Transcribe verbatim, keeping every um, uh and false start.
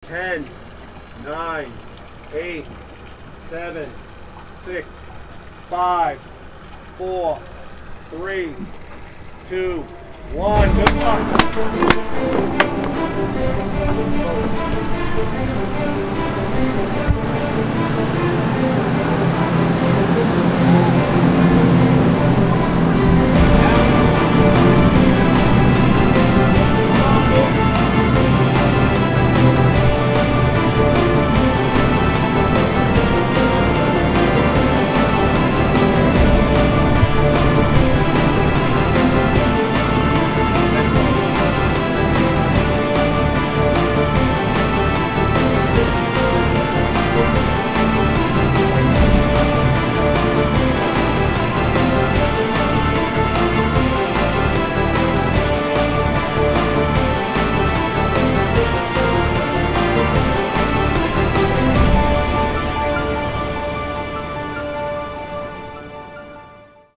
ten, nine, eight, seven, six, five, four, three, two, one. Good luck.